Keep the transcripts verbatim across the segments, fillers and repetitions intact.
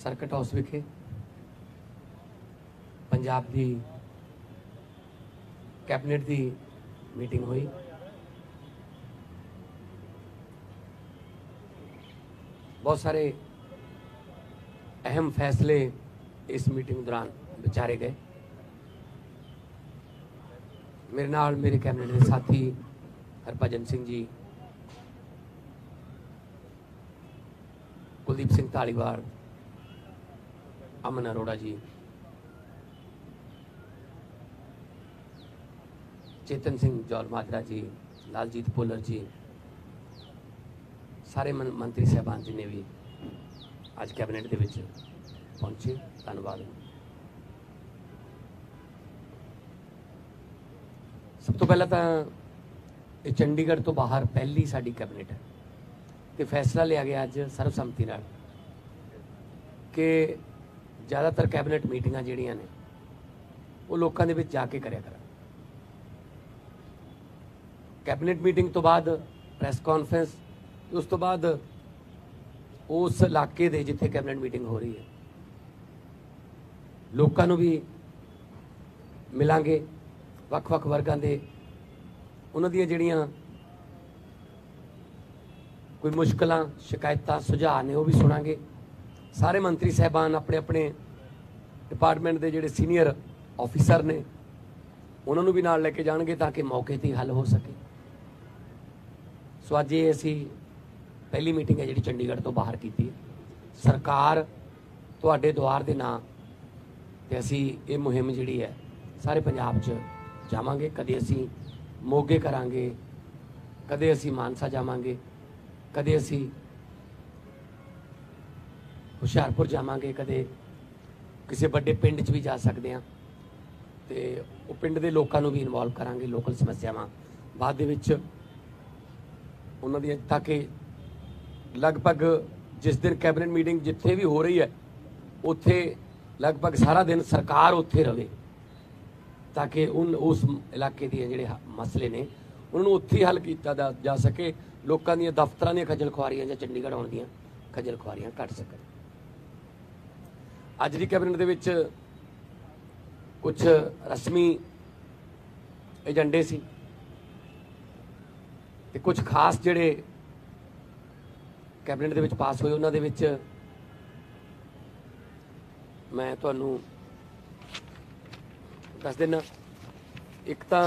Circuit house ਵਿਖੇ पंजाब की cabinet की मीटिंग हुई। बहुत सारे अहम फैसले इस मीटिंग दौरान विचारे गए। मेरे नाल मेरे कैबिनेट के साथी हरभजन सिंह जी, कुलदीप सिंह धालीवाल, अमन अरोड़ा जी, चेतन सिंह जौल माजरा जी, लालजीत भुल्लर जी, सारे मन मंत्री साहबान जिन्हें भी आज कैबिनेट के विच पहुंचे, धन्यवाद। सब तो पहला तो ये चंडीगढ़ तो बाहर पहली साड़ी कैबिनेट है कि फैसला लिया गया अज सर्वसम्मति नाल कि ज़्यादातर कैबिनेट मीटिंगां जिहड़ियां ने वो लोगों के विच जाके करिया करा। कैबिनेट मीटिंग तो बाद प्रैस कॉन्फ्रेंस, उस तो बाद उस इलाके दे जिथे कैबिनेट मीटिंग हो रही है लोगों को भी मिलांगे, वख-वख वर्गां दे उन्हां दीयां जिहड़ियां कोई मुश्किलां शिकायतां सुझाव ने वो भी सुनांगे। सारे मंत्री साहबान अपने अपने डिपार्टमेंट के जिहड़े सीनियर ऑफिसर ने उन्होंने भी नाल लेके जाएंगे ताकि मौके ते हल हो सके। सो अज ये असी पहली मीटिंग है जी चंडीगढ़ तो बाहर की सरकार तुहाडे द्वार के नां ते असी ये मुहिम जिहड़ी है सारे पंजाब च जावांगे। कदे असी मोगे करांगे, कदे असी मानसा जावांगे, कदे असी हुशियारपुर जावांगे, कदे किसी बड़े पिंड च भी जा सकते हैं तो वो पिंड के लोगों भी इनवॉल्व करांगे। लोकल समस्यावां बाद दे विच उन्हां दी ताकि लगभग जिस दिन कैबिनेट मीटिंग जिथे भी हो रही है उत्थे लगभग सारा दिन सरकार उत्थे रहे ताकि उन उस इलाके दी जिहड़े मसले ने उन्होंने उत्थे हल किया जा सके। लोगों दी दफ्तरां दी खजल खुआरियां जां चंडीगढ़ आउण दीयां खजल खुआरियां घट सकन। अज दी कैबिनेट दे विच कुछ रस्मी एजेंडे सी ते कुछ खास जिहड़े कैबिनेट दे विच पास होए उन्हां दे विच मैं तुहानूं दस देना। एक तां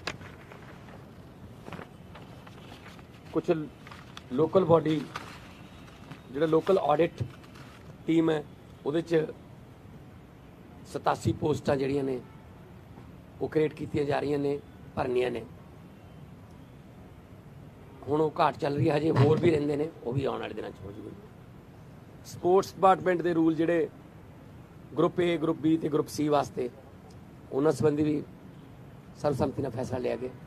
कुछ लोकल बॉडी जिहड़ा लोकल ऑडिट टीम है उहदे च सतासी पोस्टां जिहड़ियां ने वो क्रिएट कीतियां जा रही ने, भरनियां ने। हुण वो घाट चल रही है, हजे होर भी रहिंदे ने, वो भी आने वाले दिनों हो जाऊगी। स्पोर्ट्स डिपार्टमेंट के रूल जिहड़े ग्रुप ए, ग्रुप बी ते ग्रुप सी वास्ते उन्हां संबंधी भी सर्वसम्मति नाल फैसला लिया गया।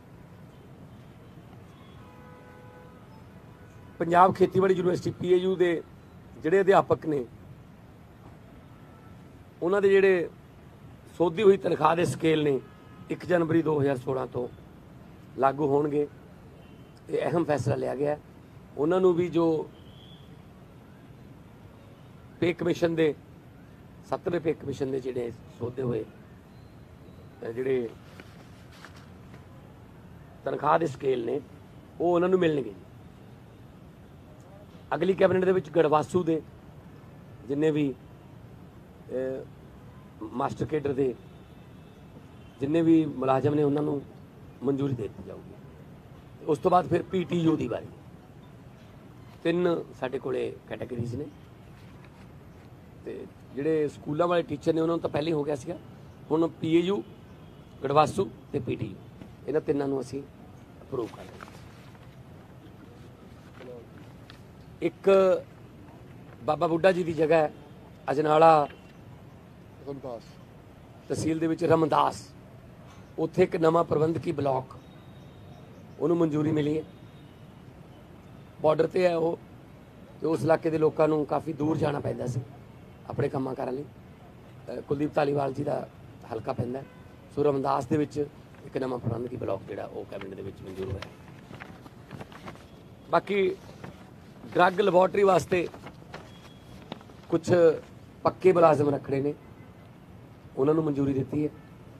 पंजाब खेतीबाड़ी यूनिवर्सिटी पी ए यू के जिहड़े अध्यापक ने उन्होंने जिहड़े सोधी हुई तनख्वाह के स्केल ने एक जनवरी दो हज़ार सोलह तो लागू होणगे। ये अहम फैसला लिया गया। उन्होंने भी जो पे कमीशन के सत्तवें पे कमीशन के जिहड़े सौदे हुए जिहड़े तनख्वाह के स्केल ने वो उन्होंने मिलणगे। अगली कैबिनेट दे विच गड़वासू दे जिन्ने भी मास्टर केडर के जिन्ने भी मुलाजम ने उन्होंने मंजूरी दे दी जाऊगी। उस तो बाद फिर पी टी यू की बारी तीन साडे कोले कैटेगरीज ने ते जिहड़े स्कूलों वाले टीचर ने उन्होंने तो पहले हो गया सीगा। हुण पी ए यू, गड़वासू ते पी टी यू इन्हां तिन्नां नूं असीं अप्रूव कर रहे। एक बाबा बुढ़ा जी की जगह है अजनाला तहसील दे विच रमदास, उत्थे एक नवा प्रबंधकी ब्लॉक उन्होंने मंजूरी मिली है। बॉर्डर ते है वो, तो उस इलाके के लोगों को काफ़ी दूर जाना पैंदा सी अपने कामां करन लई। कुलदीप धालीवाल जी का हलका पैंदा है। सो रमदास दे विच एक नवा प्रबंधकी ब्लॉक जिहड़ा वो कैबिनेट दे विच मंजूर होया। बाकी ड्रग लैबोरेटरी वास्ते कुछ पक्के मुलाजम रखने ने उन्होंने मंजूरी दी है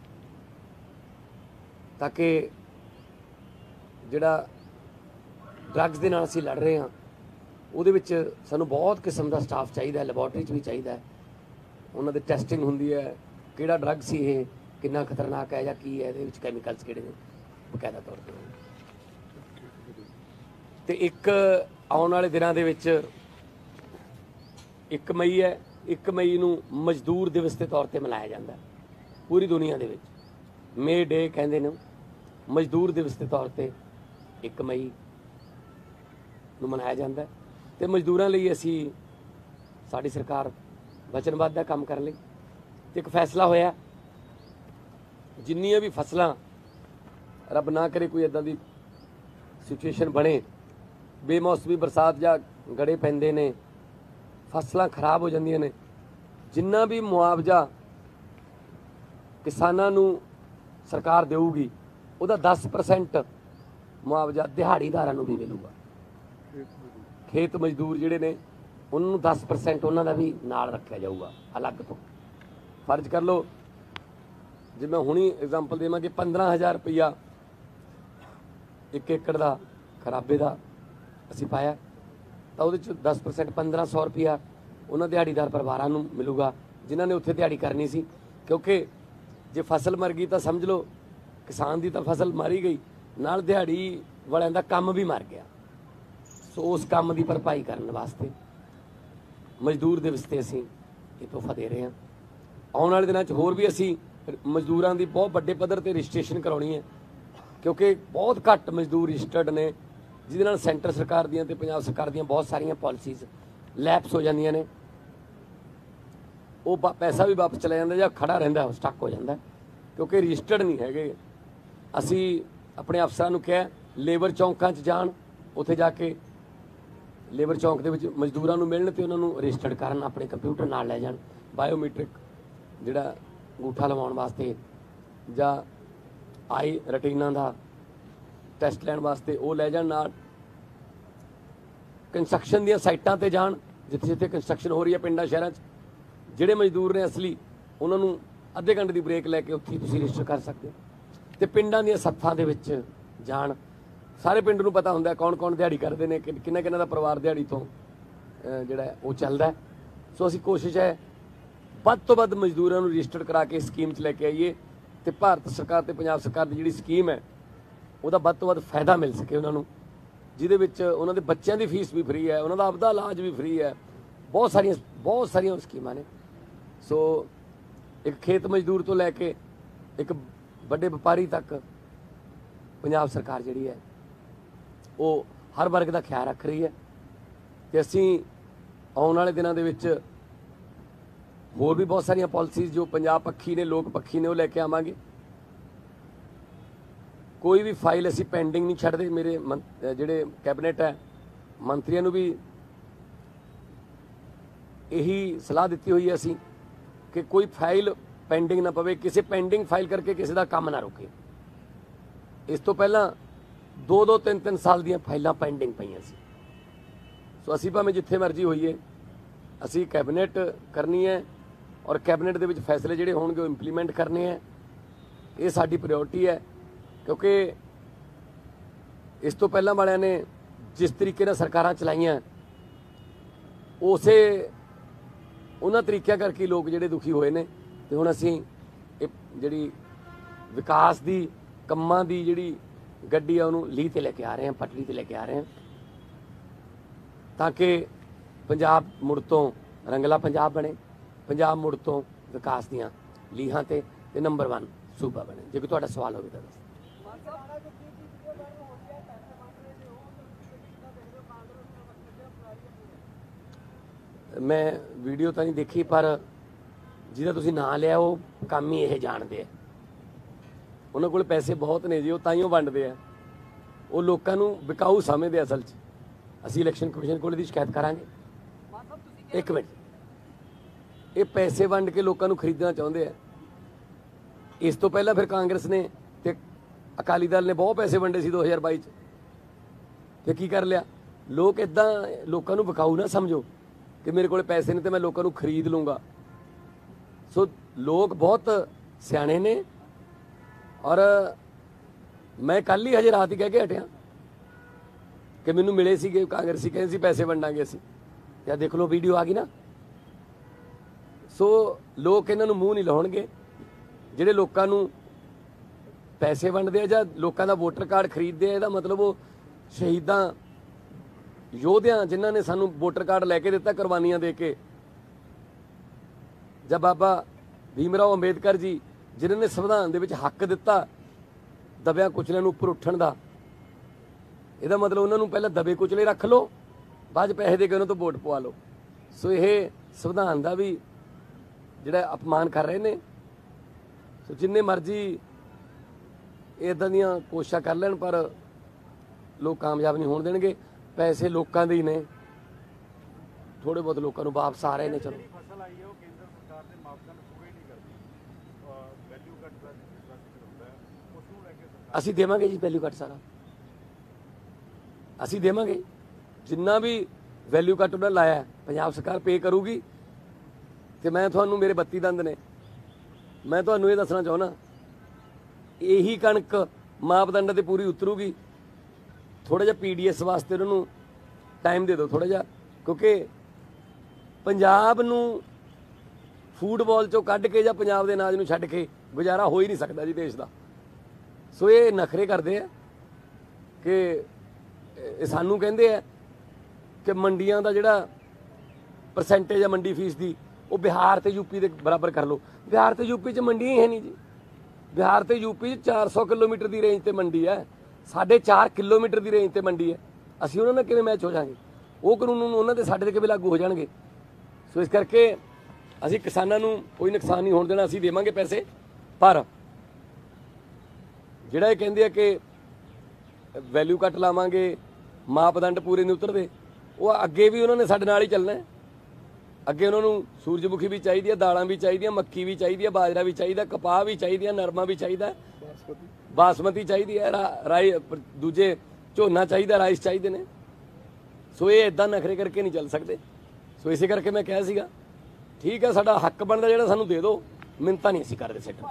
ताकि जिहड़ा ड्रग्स के नाल असीं लड़ रहे हाँ ਉਹਦੇ ਵਿੱਚ ਸਾਨੂੰ बहुत किस्म का स्टाफ चाहिए, लैबोरेटरी भी चाहिए, उन्होंने टैसटिंग होंगी है किहड़ा ड्रग सी ये कितना खतरनाक है या की है ये कैमिकल्स किहड़े ने बकायदा तौर पर। तो एक आने वाले दिनों के विच एक मई है, एक मई नूं मजदूर दिवस के तौर पर मनाया जाता है पूरी दुनिया के विच। मे डे कहते हैं मजदूर दिवस के तौर पर एक मई नूं मनाया जाता है। तो मजदूरों लिए असी साड़ी सरकार वचनबद्ध है काम करने लई। ते एक फैसला होया जिन्नियां भी फसलां रब ना करे कोई इदां दी सिचुएशन बने बेमौसमी बरसात या गड़े पैंदे ने फसलां खराब हो जांदियां ने, जिन्ना भी मुआवजा किसानां नूं सरकार देऊगी उहदा दस परसेंट मुआवजा दिहाड़ीदारां नूं भी मिलूगा। खेत मजदूर जिहड़े ने उन्होंने दस परसेंट उन्होंने भी नाल रखा जाऊगा अलग तो। फर्ज कर लो जे मैं हुणी एग्जाम्पल देवां कि पंद्रह हज़ार रुपया एक एकड़ का खराबे का असी पाया तो वो दस परसेंट पंद्रह सौ रुपया उन्होंने दिहाड़ीदार परिवारों को मिलूगा जिन्होंने उत्थे दिहाड़ी करनी सी। क्योंकि जे फसल मर गई तो समझ लो किसान की तो फसल मारी गई, नाल दिहाड़ी वालियां दा काम भी मर गया। सो उस काम की भरपाई करने वास्ते मजदूर दिवस ते असीं ये तोहफा दे रहे हैं। आने वाले दिनों च होर भी असीं मजदूरों की बहुत बड़े पद्धर ते रजिस्ट्रेशन करवाउणी है क्योंकि बहुत घੱਟ मजदूर रजिस्टर्ड ने जिहदे नाल सेंटर सरकार दीयां ते पंजाब सरकार दीयां बहुत सारियां पॉलिसीज़ लैप्स हो जांदियां ने। वो पैसा भी वापस चला जाता या खड़ा रहिंदा स्टक हो जाता क्योंकि रजिस्टर्ड नहीं है। असी अपने अफसरां नूं कहा लेबर चौंकां च जाण, उत्थे जाके लेबर चौंक दे विच मजदूरां नूं मिलण ते उन्हां नूं रजिस्टर्ड करन, अपने कंप्यूटर नाल लै जाण, बायोमैट्रिक जिहड़ा अंगूठा लवाउण वास्ते जां आई रटीना दा टैसट लैण वास्ते वो लै जाण नाल। कंस्ट्रक्शन दीयां साइटां ते जाण जिथे जिथे कंस्ट्रक्शन हो रही है पिंडां शहरां च, जिहड़े मजदूर ने असली उन्हां नूं अद्धे घंटे दी ब्रेक लैके उत्थे तुसीं रजिस्टर कर सकदे हो। ते पिंडां दीयां सत्थां दे विच जाण, सारे पिंड नूं पता हुंदा कौन कौन दिहाड़ी करते हैं, किन्ना किन्ना दा परिवार दिहाड़ी तो जिहड़ा वो चलदा है। सो असीं कोशिश है वध तो वध मजदूरां नूं रजिस्टर करा के स्कीम च लैके आईए ते भारत सरकार ते पंजाब सरकार दी जिहड़ी स्कीम है ਉਹਦਾ ਵੱਧ ਤੋਂ ਵੱਧ फायदा मिल सके ਉਹਨਾਂ ਨੂੰ, ਜਿਹਦੇ ਵਿੱਚ ਉਹਨਾਂ ਦੇ ਬੱਚਿਆਂ ਦੀ ਫੀਸ ਵੀ ਫ੍ਰੀ ਹੈ, ਉਹਨਾਂ ਦਾ ਆਪਦਾ ਇਲਾਜ ਵੀ ਫ੍ਰੀ ਹੈ। ਬਹੁਤ ਸਾਰੀਆਂ ਬਹੁਤ ਸਾਰੀਆਂ ਸਕੀਮਾਂ ਨੇ। ਸੋ ਇੱਕ ਖੇਤ ਮਜ਼ਦੂਰ ਤੋਂ ਲੈ ਕੇ ਇੱਕ ਵੱਡੇ ਵਪਾਰੀ ਤੱਕ ਪੰਜਾਬ ਸਰਕਾਰ ਜਿਹੜੀ ਹੈ ਉਹ ਹਰ ਵਰਗ ਦਾ ਖਿਆਲ ਰੱਖ ਰਹੀ ਹੈ। ਤੇ ਅਸੀਂ ਆਉਣ ਵਾਲੇ ਦਿਨਾਂ ਦੇ ਵਿੱਚ ਹੋਰ ਵੀ ਬਹੁਤ ਸਾਰੀਆਂ ਪਾਲਿਸੀਜ਼ ਜੋ ਪੰਜਾਬ ਪੱਖੀ ਨੇ ਲੋਕ ਪੱਖੀ ਨੇ ਉਹ ਲੈ ਕੇ ਆਵਾਂਗੇ। कोई भी फाइल असी पेंडिंग नहीं छड्डदे। मेरे मन जिहड़े कैबिनेट है मंत्रियों नूं भी यही सलाह दी हुई है असी कि कोई फाइल पेंडिंग ना पवे, किसी पेंडिंग फाइल करके किसी का काम ना रुके। इस तो पहला दो दो तीन तीन साल दियां फाइलां पेंडिंग पईयां सी। सो असी भावें जिथे मर्जी होईए असी कैबिनेट करनी है और कैबिनेट दे विच फैसले जिहड़े होणगे इंप्लीमेंट करने हैं। ये साडी प्रायोरिटी है क्योंकि इस तो पहला वालियां ने जिस तरीके नाल सरकारां चलाईयां उसे उन्हां तरीकिਆਂ करके लोग जिहड़े दुखी होए ने। ते हुण असीं जिहड़ी विकास दी ਕੰਮਾਂ ਦੀ ਜਿਹੜੀ ਗੱਡੀ ਆ ਉਹਨੂੰ ਲੀਹ ਤੇ ਲੈ ਕੇ ਆ ਰਹੇ ਹਾਂ, ਪਟੜੀ ਤੇ ਲੈ ਕੇ ਆ ਰਹੇ ਹਾਂ ਤਾਂ ਕਿ ਪੰਜਾਬ ਮੁੜ ਤੋਂ ਰੰਗਲਾ ਪੰਜਾਬ ਬਣੇ, ਪੰਜਾਬ ਮੁੜ ਤੋਂ ਵਿਕਾਸ ਦੀਆਂ ਲੀਹਾਂ ਤੇ ਤੇ ਨੰਬਰ वन सूबा बने। जे कोई तुहाडा सवाल होवे तां दसो। मैं वीडियो तो नहीं देखी पर जिहदा तुसीं नां लिया वो काम ही यह जानते हैं। उन्होंने कोल पैसे बहुत ने जी, वो ताइयों वंडदे आ, वो लोगों नूं विकाऊ समझदे असल च। असीं इलैक्शन कमीशन कोल दी शिकायत करांगे। एक मिनट, ये पैसे वंड के लोगों नूं खरीदना चाहुंदे आ। इस तो पहला फिर कांग्रेस ने ते अकाली दल ने बहुत पैसे वंडे सी दो हज़ार बाई च, ते की कर लिया। लोग इदां लोगों नूं विकाऊ ना समझो। कि मेरे को पैसे नहीं तो मैं लोगों को खरीद लूँगा। सो लोग बहुत सियाणे ने और मैं कल ही हजे रात ही कह के हटिया कि मैनू मिले सी कांग्रेसी कहें सी पैसे वंडांगे असी, या देख लो वीडियो आ गई ना। सो लोग इन्हों मूँह नहीं लाउणगे ਜਿਹੜੇ ਲੋਕਾਂ ਨੂੰ ਪੈਸੇ ਵੰਡਦੇ ਆ ਜਾਂ ਲੋਕਾਂ ਦਾ ਵੋਟਰ ਕਾਰਡ ਖਰੀਦਦੇ ਆ। ਇਹਦਾ ਮਤਲਬ ਉਹ ਸ਼ਹੀਦਾਂ ਯੋਧਿਆਂ ਜਿਨ੍ਹਾਂ ਨੇ ਸਾਨੂੰ ਵੋਟਰ ਕਾਰਡ ਲੈ ਕੇ ਦਿੱਤਾ ਕੁਰਬਾਨੀਆਂ ਦੇ ਕੇ, ਜਾਂ ਬਾਬਾ ਭੀਮ ਰਾਓ ਅੰਬੇਦਕਰ ਜੀ ਜਿਨ੍ਹਾਂ ਨੇ ਸੰਵਿਧਾਨ ਦੇ ਵਿੱਚ ਹੱਕ ਦਿੱਤਾ ਦਬਿਆਂ ਕੁਚਲਿਆਂ ਨੂੰ ਉੱਪਰ ਉੱਠਣ ਦਾ, ਇਹਦਾ ਮਤਲਬ ਉਹਨਾਂ ਨੂੰ ਪਹਿਲਾਂ ਦਬੇ ਕੁਚਲੇ ਰੱਖ ਲਓ, ਬਾਅਦ ਪੈਸੇ ਦੇ ਕੇ ਉਹਨਾਂ ਤੋਂ ਵੋਟ ਪਵਾ ਲਓ। ਸੋ ਇਹ ਸੰਵਿਧਾਨ ਦਾ ਵੀ ਜਿਹੜਾ ਅਪਮਾਨ ਕਰ ਰਹੇ ਨੇ। ਸੋ ਜਿੰਨੇ ਮਰਜ਼ੀ ਇੱਦਾਂ ਦੀਆਂ ਕੋਸ਼ਿਸ਼ਾਂ ਕਰ ਲੈਣ ਪਰ ਲੋਕ ਕਾਮਯਾਬ ਨਹੀਂ ਹੋਣ ਦੇਣਗੇ। ਪੈਸੇ ਲੋਕਾਂ ਦੇ ਹੀ ਨੇ, ਥੋੜੇ ਬਹੁਤ ਲੋਕਾਂ ਨੂੰ ਵਾਪਸ ਆ ਰਹੇ ਨੇ। ਚਲੋ ਫਸਲ ਆਈ ਹੈ ਉਹ ਕੇਂਦਰ ਸਰਕਾਰ ਦੇ ਮਾਪਦੰਡ ਪੂਰੇ ਨਹੀਂ ਕਰਦੀ, ਵੈਲਿਊ ਕੱਟ ਦਾ ਹੁੰਦਾ ਹੈ, ਉਸ ਨੂੰ ਲੈ ਕੇ ਸਰਕਾਰ ਅਸੀਂ ਦੇਵਾਂਗੇ ਜੀ ਵੈਲਿਊ ਕੱਟ ਸਾਰਾ ਅਸੀਂ ਦੇਵਾਂਗੇ। ਜਿੰਨਾ ਵੀ ਵੈਲਿਊ ਕੱਟ ਉਹਨਾਂ ਲਾਇਆ ਪੰਜਾਬ ਸਰਕਾਰ ਪੇ ਕਰੂਗੀ। ਤੇ ਮੈਂ ਤੁਹਾਨੂੰ ਮੇਰੇ ਬੱਤੀ ਦੰਦ ਨੇ, ਮੈਂ ਤੁਹਾਨੂੰ ਇਹ ਦੱਸਣਾ ਚਾਹੁੰਦਾ ਇਹੀ ਕਣਕ ਮਾਪਦੰਡ ਤੇ ਪੂਰੀ ਉਤਰੂਗੀ। ਥੋੜਾ ਜਿਹਾ ਪੀਡੀਐਸ ਵਾਸਤੇ ਉਹਨਾਂ ਨੂੰ ਟਾਈਮ ਦੇ ਦਿਓ ਥੋੜਾ ਜਿਹਾ, ਕਿਉਂਕਿ ਪੰਜਾਬ ਨੂੰ ਫੂਟਬਾਲ ਚੋਂ ਕੱਢ ਕੇ ਜਾਂ ਪੰਜਾਬ ਦੇ ਅਨਾਜ ਨੂੰ ਛੱਡ ਕੇ ਗੁਜ਼ਾਰਾ ਹੋ ਹੀ ਨਹੀਂ ਸਕਦਾ ਜੀ ਦੇਸ਼ ਦਾ। ਸੋ ਇਹ ਨਖਰੇ ਕਰਦੇ ਆ ਕਿ ਇਹ ਸਾਨੂੰ ਕਹਿੰਦੇ ਆ ਕਿ ਮੰਡੀਆਂ ਦਾ ਜਿਹੜਾ ਪਰਸੈਂਟੇਜ ਹੈ ਮੰਡੀ ਫੀਸ ਦੀ ਉਹ ਬਿਹਾਰ ਤੇ ਯੂਪੀ ਦੇ ਬਰਾਬਰ ਕਰ ਲਓ। ਬਿਹਾਰ ਤੇ ਯੂਪੀ 'ਚ ਮੰਡੀਆਂ ਹੀ ਹੈ ਨਹੀਂ ਜੀ। ਬਿਹਾਰ ਤੇ ਯੂਪੀ 'ਚ ਚਾਰ ਸੌ ਕਿਲੋਮੀਟਰ ਦੀ ਰੇਂਜ ਤੇ ਮੰਡੀ ਹੈ, ਸਾਢੇ ਚਾਰ ਕਿਲੋਮੀਟਰ ਦੀ ਰੇਂਜ ਤੇ ਮੰਡੀ ਹੈ। ਅਸੀਂ ਉਹਨਾਂ ਨਾਲ ਕਿਵੇਂ ਮੈਚ ਹੋ ਜਾਵਾਂਗੇ? ਉਹ ਕਾਨੂੰਨ ਉਹਨਾਂ ਦੇ ਸਾਡੇ ਤੇ ਕਿਵੇਂ ਲਾਗੂ ਹੋ ਜਾਣਗੇ? ਸੋ ਇਸ ਕਰਕੇ ਅਸੀਂ ਕਿਸਾਨਾਂ ਨੂੰ ਕੋਈ ਨੁਕਸਾਨ ਨਹੀਂ ਹੋਣ ਦੇਣਾ। ਅਸੀਂ ਦੇਵਾਂਗੇ ਪੈਸੇ, ਪਰ ਜਿਹੜਾ ਇਹ ਕਹਿੰਦੇ ਆ ਕਿ ਵੈਲਿਊ ਕੱਟ ਲਾਵਾਂਗੇ, ਮਾਪਦੰਡ ਪੂਰੇ ਨਹੀਂ ਉਤਰਦੇ, ਉਹ ਅੱਗੇ ਵੀ ਉਹਨਾਂ ਨੇ ਸਾਡੇ ਨਾਲ ਹੀ ਚੱਲਣਾ ਹੈ। ਅੱਗੇ ਉਹਨਾਂ ਨੂੰ ਸੂਰਜਮੁਖੀ ਵੀ ਚਾਹੀਦੀ ਹੈ, ਦਾਲਾਂ ਵੀ ਚਾਹੀਦੀਆਂ, ਮੱਕੀ ਵੀ ਚਾਹੀਦੀ ਹੈ, ਬਾਜਰਾ ਵੀ ਚਾਹੀਦਾ, ਕਪਾਹ ਵੀ ਚਾਹੀਦੀ ਹੈ, ਨਰਮਾ ਵੀ ਚਾਹੀਦਾ, ਬਾਸਮਤੀ ਚਾਹੀਦੀ ਹੈ, ਰਾਈ ਦੂਜੇ ਝੋਨਾ ਚਾਹੀਦਾ, ਰਾਈਸ ਚਾਹੀਦੇ ਨੇ। ਸੋ ਇਹ ਇਦਾਂ ਨਖਰੇ ਕਰਕੇ ਨਹੀਂ ਚੱਲ ਸਕਦੇ। ਸੋ ਇਸੇ ਕਰਕੇ ਮੈਂ ਕਿਹਾ ਸੀਗਾ ਠੀਕ ਹੈ ਸਾਡਾ ਹੱਕ ਬਣਦਾ ਜਿਹੜਾ ਸਾਨੂੰ ਦੇ ਦਿਓ, ਮਿੰਨਤਾਂ ਨਹੀਂ ਅਸੀਂ ਕਰਦੇ ਸੈਕਟਰ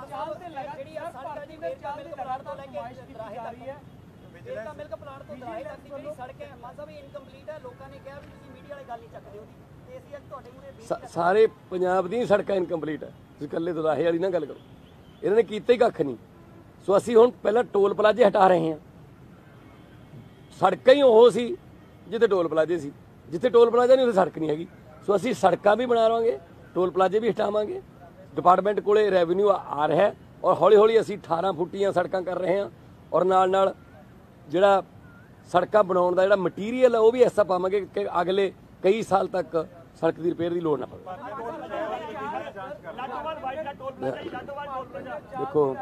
ਮਿਲਕ ਪਲਾਂਟ ਤੋਂ ਦਰਾਹੇ ਤੱਕ ਦੀ ਜਿਹੜੀ ਸੜਕ ਹੈ ਮਾਨ ਸਾਹਿਬ ਇਨਕੰਪਲੀਟ ਹੈ। ਲੋਕਾਂ ਨੇ ਕਿਹਾ ਵੀ ਤੁਸੀਂ ਮੀਡੀਆ ਵਾਲੀ ਗੱਲ ਨਹੀਂ ਚੱਕਦੇ ਉਹਦੀ, ਤੇ ਅਸੀਂ ਅੱਜ ਤੁਹਾਡੇ ਮੂਹਰੇ ਸਾਰੇ ਪੰਜਾਬ ਦੀਆਂ ਸੜਕਾਂ ਇਨਕੰਪਲੀਟ ਹੈ। ਤੁਸੀਂ ਇਕੱਲੇ ਦਰਾਹੇ ਵਾਲੀ ਨਾ ਗੱਲ ਕਰੋ, ਇਹਨਾਂ ਨੇ ਕੀਤਾ ਹੀ ਕੱਖ ਨਹੀਂ। ਸੋ ਅਸੀਂ ਹੁਣ ਪਹਿਲਾਂ ਟੋਲ ਪਲਾਜ਼ੇ ਹਟਾ ਰਹੇ ਹਾਂ। ਸੜਕਾਂ ਹੀ ਉਹ ਸੀ ਜਿੱਥੇ ਟੋਲ ਪਲਾਜ਼ੇ ਸੀ, ਜਿੱਥੇ ਟੋਲ ਪਲਾਜ਼ਾ ਨਹੀਂ ਉੱਥੇ ਸੜਕ ਨਹੀਂ ਹੈਗੀ। ਸੋ ਅਸੀਂ ਸੜਕਾਂ ਵੀ ਬਣਾ ਲਵਾਂਗੇ, ਟੋਲ ਪਲਾਜ਼ੇ ਵੀ ਹਟਾਵਾਂਗੇ। ਡਿਪਾਰਟਮੈਂਟ ਕੋਲੇ ਰੈਵਨਿਊ ਆ ਰਿਹਾ ਹੈ ਔਰ ਹੌਲੀ ਹੌਲੀ ਅਸੀਂ ਅਠਾਰਾਂ ਫੁੱਟੀਆਂ ਸੜਕਾਂ ਕਰ ਰਹੇ ਹਾਂ ਔਰ ਨਾਲ ਨਾਲ ਜਿਹੜਾ ਸੜਕਾਂ ਬਣਾਉਣ ਦਾ ਜਿਹੜਾ ਮਟੀਰੀਅਲ ਹੈ ਉਹ ਵੀ ਐਸਾ ਪਾਵਾਂਗੇ ਕਿ ਅਗਲੇ ਕਈ ਸਾਲ ਤੱਕ ਸੜਕ ਦੀ ਰਿਪੇਅਰ ਦੀ ਲੋੜ ਨਾ ਪਵੇ। ਦੇਖੋ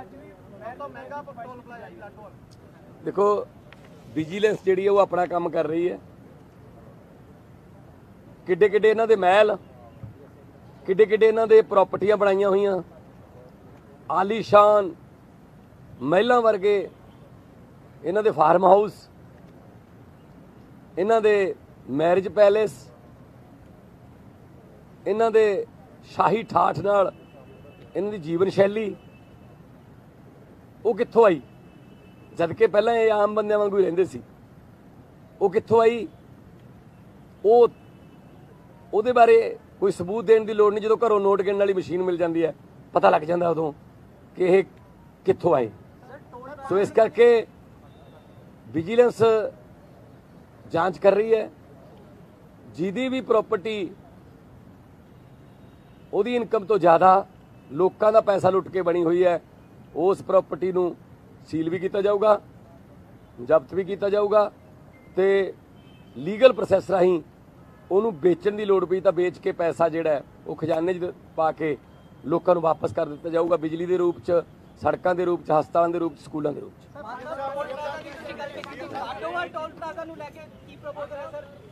ਦੇਖੋ ਵਿਜੀਲੈਂਸ ਜਿਹੜੀ ਹੈ ਉਹ ਆਪਣਾ ਕੰਮ ਕਰ ਰਹੀ ਹੈ। ਕਿੱਡੇ ਕਿੱਡੇ ਇਹਨਾਂ ਦੇ ਮਹਿਲ, ਕਿੱਡੇ ਕਿੱਡੇ ਇਹਨਾਂ ਦੇ ਪ੍ਰਾਪਰਟੀਆਂ ਬਣਾਈਆਂ ਹੋਈਆਂ, ਆਲੀਸ਼ਾਨ ਮਹਿਲਾਂ ਵਰਗੇ ਇਹਨਾਂ ਦੇ ਫਾਰਮ ਹਾਊਸ, ਇਹਨਾਂ ਦੇ ਮੈਰਿਜ ਪੈਲੇਸ, ਇਹਨਾਂ ਦੇ ਸ਼ਾਹੀ ਠਾਠ ਨਾਲ ਇਹਨਾਂ ਦੀ ਜੀਵਨ ਸ਼ੈਲੀ ਉਹ ਕਿੱਥੋਂ ਆਈ? ਜਦ ਕਿ ਪਹਿਲਾਂ ਇਹ ਆਮ ਬੰਦਿਆਂ ਵਾਂਗੂ ਹੀ ਰਹਿੰਦੇ ਸੀ। ਉਹ ਕਿੱਥੋਂ ਆਈ? ਉਹ ਉਹਦੇ ਬਾਰੇ ਕੋਈ ਸਬੂਤ ਦੇਣ ਦੀ ਲੋੜ ਨਹੀਂ। ਜਦੋਂ ਘਰੋਂ ਨੋਟ ਗਿਣਨ ਵਾਲੀ ਮਸ਼ੀਨ ਮਿਲ ਜਾਂਦੀ ਹੈ ਪਤਾ ਲੱਗ ਜਾਂਦਾ ਉਦੋਂ ਕਿ ਇਹ ਕਿੱਥੋਂ ਆਏ। ਸੋ ਇਸ ਕਰਕੇ ਵਿਜੀਲੈਂਸ ਜਾਂਚ ਕਰ ਰਹੀ ਹੈ। ਜਿਹਦੀ ਵੀ ਪ੍ਰਾਪਰਟੀ ਉਹਦੀ ਇਨਕਮ ਤੋਂ ਜ਼ਿਆਦਾ ਲੋਕਾਂ ਦਾ ਪੈਸਾ ਲੁੱਟ ਕੇ ਬਣੀ ਹੋਈ ਹੈ ਉਸ ਪ੍ਰਾਪਰਟੀ ਨੂੰ ਸੀਲ ਵੀ ਕੀਤਾ ਜਾਊਗਾ, ਜ਼ਬਤ ਵੀ ਕੀਤਾ ਜਾਊਗਾ ਤੇ ਲੀਗਲ ਪ੍ਰੋਸੈਸ ਰਾਹੀਂ ਉਹਨੂੰ ਵੇਚਣ ਦੀ ਲੋੜ ਪਈ ਤਾਂ ਵੇਚ ਕੇ ਪੈਸਾ ਜਿਹੜਾ ਉਹ ਖਜ਼ਾਨੇ 'ਚ ਪਾ ਕੇ ਲੋਕਾਂ ਨੂੰ ਵਾਪਸ ਕਰ ਦਿੱਤਾ ਜਾਊਗਾ, ਬਿਜਲੀ ਦੇ ਰੂਪ 'ਚ, ਸੜਕਾਂ ਦੇ ਰੂਪ 'ਚ, ਹਸਪਤਾਲਾਂ ਦੇ ਰੂਪ 'ਚ, ਸਕੂਲਾਂ ਦੇ ਰੂਪ 'ਚ। ਟੋਲ ਪਲਾਜ਼ਾ ਨੂੰ ਲੈ ਕੇ ਕੀ ਪ੍ਰਪੋਜ਼ਲ ਹੈ ਸਰ?